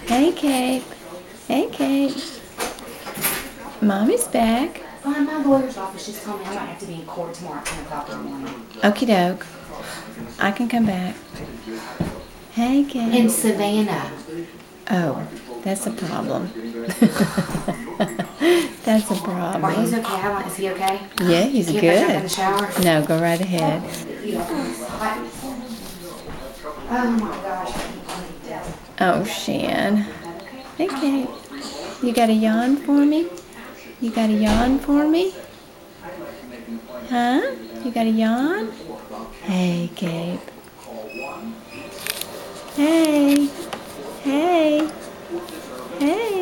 Hey, Kate. Hey, Kate. Mommy's back. Fine, my lawyer's office just told me I might have to be in court tomorrow at 10 o'clock in the morning. Okie doke. I can come back. Hey, Kate. In Savannah. Oh, that's a problem. That's a problem. Well, he's okay. Is he okay? Yeah, he's Can't I jump in the good. shower? No, go right ahead. Oh my gosh. Oh, Shan. Hey, Kate. You got a yawn for me? You got a yawn for me? Huh? You got a yawn? Hey, Gabe. Hey. Hey. Hey.